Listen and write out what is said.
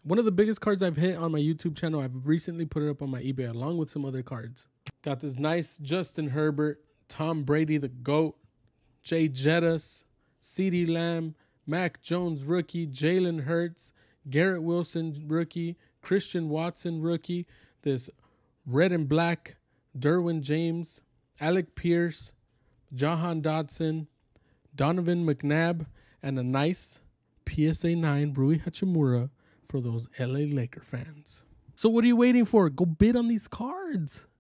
One of the biggest cards I've hit on my YouTube channel. I've recently put it up on my eBay along with some other cards. Got this nice Justin Herbert, Tom Brady, the GOAT, Jay Jettis, CeeDee Lamb, Mac Jones rookie, Jalen Hurts, Garrett Wilson rookie, Christian Watson rookie, this red and black Derwin James, Alec Pierce, Jahan Dotson, Donovan McNabb, and a nice PSA 9 Rui Hachimura for those LA Laker fans. So what are you waiting for? Go bid on these cards.